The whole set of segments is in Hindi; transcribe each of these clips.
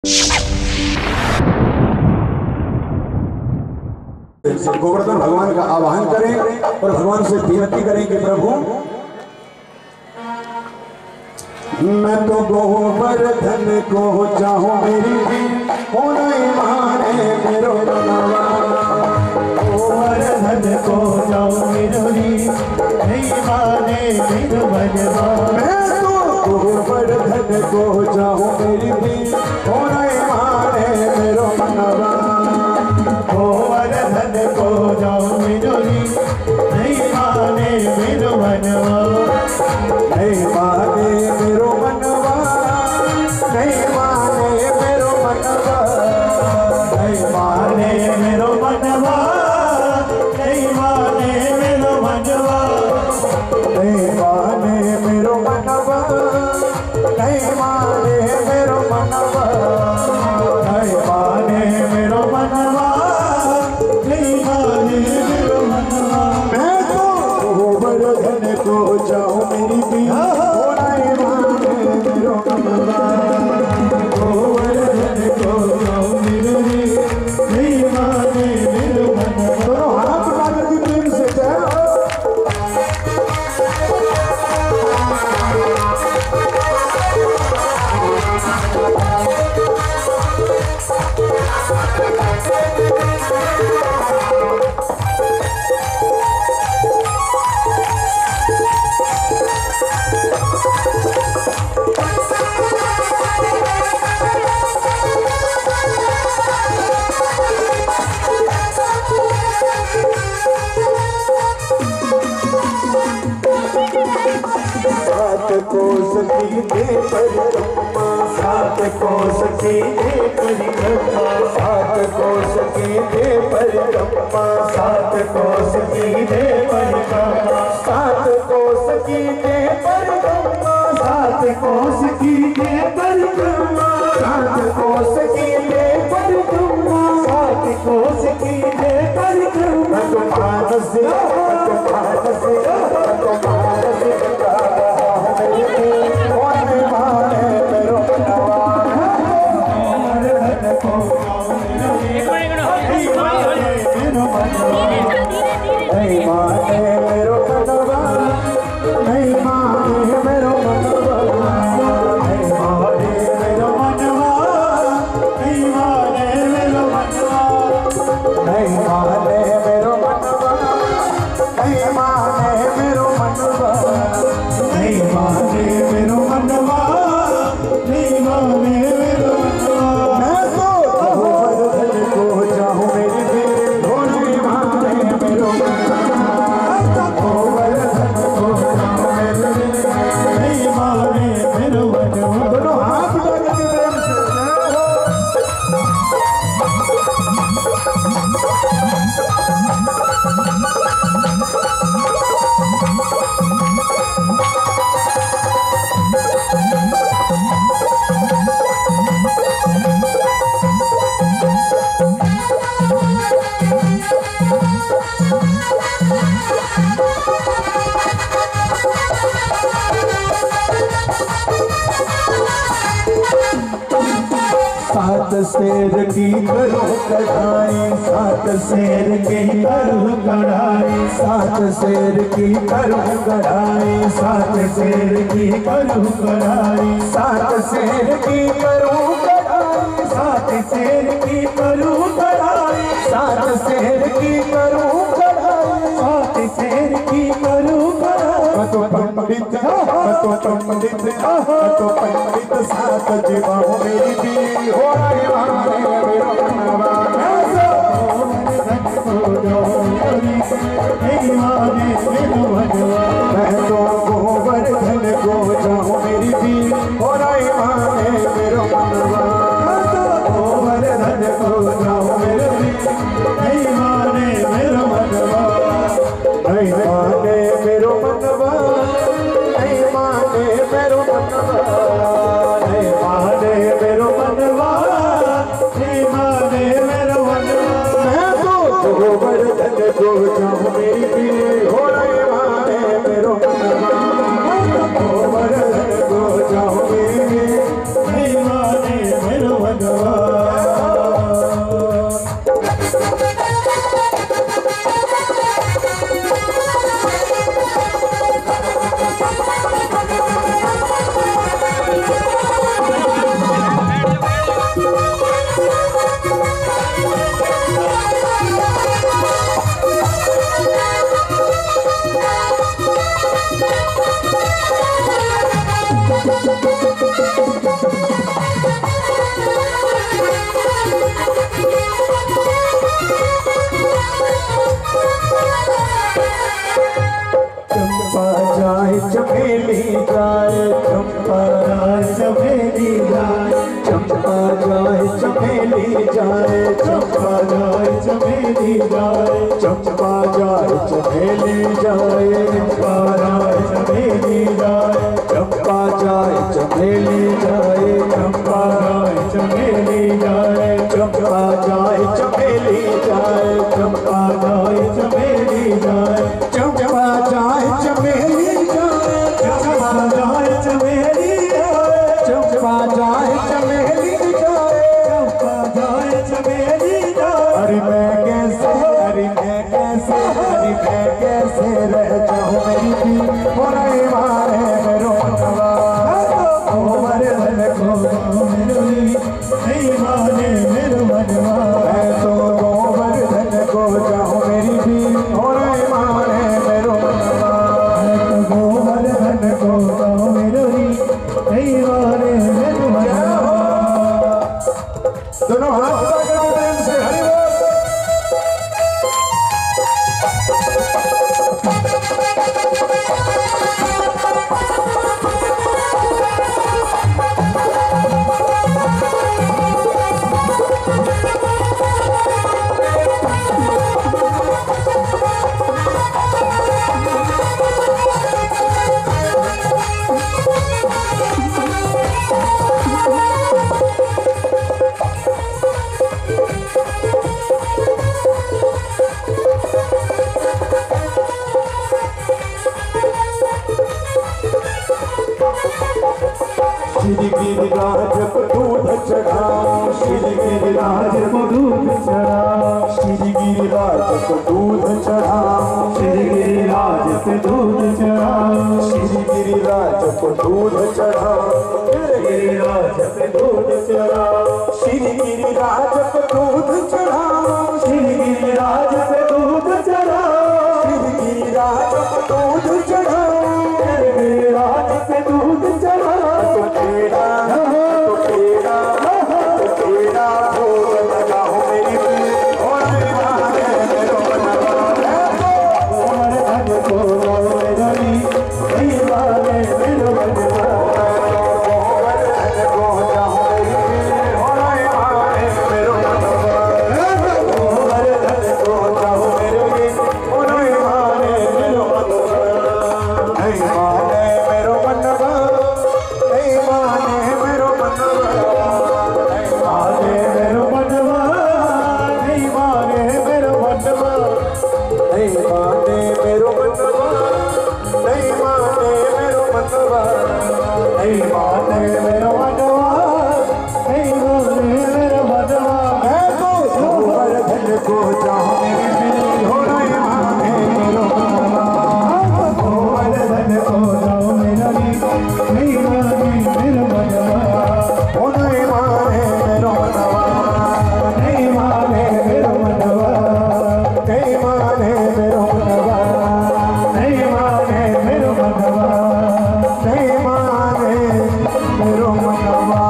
गोवर्धन भगवान का आवाहन करें और भगवान से विनती करें कि प्रभु मैं तो गोवर्धन को चाहूं मेरी हो नहीं माने मेरो मनवा। गोवर्धन को चाहूं मेरी नहीं माने मेरो मनवा। मैं तो गोवर्धन को चाहूं मेरी हो नहीं माने मेरो मनवा। गोवर्धन को चाहूं मेरी नहीं माने मेरो मनवा। नहीं माने मेरो मनवा, नहीं माने मेरो मनवा, नहीं माने मेरो मनवा, नहीं माने मेरो मनवा, नहीं माने मेरो मनवा, नहीं माने मेरो मनवा, नहीं माने मेरो मनवा, नहीं माने मेरो मनवा। मैं तो गोवर्धन को चाहूं मेरी पिया हो नहीं माने मेरो मनवा। गोवर्धन को चाहूं मेरी नहीं माने मेरो मनवा। दोनों हाथ उठा करके प्रेम से जय हो। सात कोस कीजिए परिक्रमा, सात कोस कीजिए परिक्रमा, सात कोस कीजिए परिक्रमा, सात कोस कीजिए परिक्रमा, सात कोस कीजिए परिक्रमा, सात कोस कीजिए परिक्रमा, सात कोस कीजिए परिक्रमा, सात कोस कीजिए परिक्रमा। मानस मानस मानस नहीं माने मेरो मनवा, नहीं माने मेरो मनवा, नहीं माने मेरो मनवा, नहीं माने मेरो मनवा, नहीं माने मेरो मनवा, नहीं माने मेरो मनवा, नहीं माने मेरो मनवा, नहीं माने मेरो मनवा। मैं तो गोवर्धन को चाहूं मेरी देवी हो नहीं माने मेरो मनवा। गोवर्धन को चाहूं मेरी नहीं माने मेरो मनवा। दोनों हाथ उठा करके प्रेम से जय हो। सात शेर की करो कढ़ाई, सात शेर की करो कढ़ाई, सात शेर की करो कढ़ाई, सात शेर की करूं कढ़ाई, सात शेर की करो कढ़ाई, सात शेर की करूं कढ़ाई, सात शेर की करो कढ़ाई। सात शेर की करूं कढ़ाई। तो पंडित तो पंडित सात जीवाओं मेरी भी हो रही माने मेरो मनवा। नहीं माने मेरो मनवा। मैं तो गोवर्धन को चाहूं मेरी भी हो रही माने मेरो मनवा। गोवर्धन को चाहूं मेरी नहीं माने मेरो मनवा। नहीं माने मेरो मनवा, नहीं माने मेरो मनवा, नहीं माने मेरो मनवा। जाए चमेली जाए, चंपा जाए चमेली जाए, चंपा जाए चमेली जाए, चंपा जाए चमेली जाए, चंपा जाए चमेली जाए, चंपा जाए चमेली जाए, चंपा जाए चमेली जाए, चंपा जाए चमेली जाए, चंपा जाए चमेली जाए, चंपा जाए चमेली जाए, चंपा जाए चमेली जाए, चंपा जाए चमेली जाए। अरे मैं कैसे, अरे मैं कैसे, अरे मैं कैसे रह जाऊं मेरी भी होने मारे मेरो मनवा, गोवर्धन को मेरी नहीं माने मेरो मनवा, मैं तो गोवर्धन को जाऊं मेरी भी होने मारे मेरो मनवा, गोवर्धन को मेरी नहीं माने मेरो मनवा। दोनों हाथ पकड़ो प्रेम से हरि बोल। श्री गिरिराज को दूध चढ़ाओ, श्री गिरिराज को दूध चढ़ाओ, श्री गिरिराज को दूध चढ़ाओ, श्री गिरिराज पे दूध चढ़ाओ, श्री गिरिराज को दूध चढ़ाओ, गिरिराज पे दूध चढ़ाओ, श्री गिरिराज को दूध चढ़ाओ, श्री गिरिराज पे दूध चढ़ाओ, श्री गिरिराज को दूध चढ़ाओ, गिरिराज पे दूध चढ़ाओ। तो तेरा भोग लगाओ मेरी भी होने वाले मेरो मनवा, गोवर्धन को मेरी नहीं माने मेरो मनवा, गोवर्धन को जाऊं मेरी भी होने वाले मेरो मनवा, गोवर्धन को जाऊं मेरी भी होने वाले मेरो मनवा, नहीं माने मेरो मनवा, नहीं माने मेरो मनवा, नहीं माने मेरो मनवा नहीं माने मेरो मनवा, नहीं माने मेरो मनवा, नहीं माने मेरो मनवा, नहीं माने मेरो मनवा, नहीं माने मेरो मनवा। मैं तो गोवर्धन को जाऊं मेरी भी होने माने मेरो मनवा, गोवर्धन को जाओ मेरी नहीं माने मेरो मनवा, होने माने मेरो मनवा, नहीं माने मेरो मनवा, नहीं माने मेरो मनवा, नहीं माने मेरो मनवा। नहीं माने मेरो मनवा।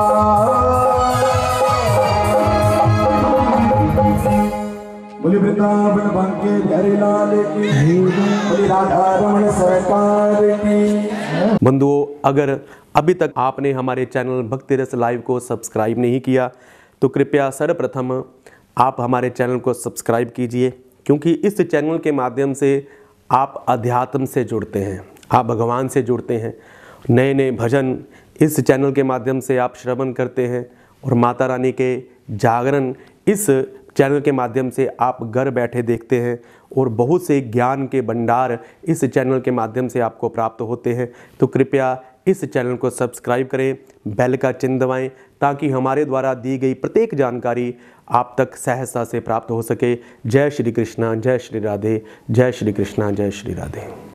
बोली वृंदावन बांके बिहारी लाल की, बोली राधा रमण सरकार की। बंधुओं, अगर अभी तक आपने हमारे चैनल भक्तिरस लाइव को सब्सक्राइब नहीं किया तो कृपया सर्वप्रथम आप हमारे चैनल को सब्सक्राइब कीजिए, क्योंकि इस चैनल के माध्यम से आप अध्यात्म से जुड़ते हैं, आप भगवान से जुड़ते हैं। नए नए भजन इस चैनल के माध्यम से आप श्रवण करते हैं और माता रानी के जागरण इस चैनल के माध्यम से आप घर बैठे देखते हैं और बहुत से ज्ञान के भंडार इस चैनल के माध्यम से आपको प्राप्त होते हैं। तो कृपया इस चैनल को सब्सक्राइब करें, बेल का चिन्ह दबाएं, ताकि हमारे द्वारा दी गई प्रत्येक जानकारी आप तक सहजता से प्राप्त हो सके। जय श्री कृष्णा, जय श्री राधे, जय श्री कृष्णा, जय श्री राधे।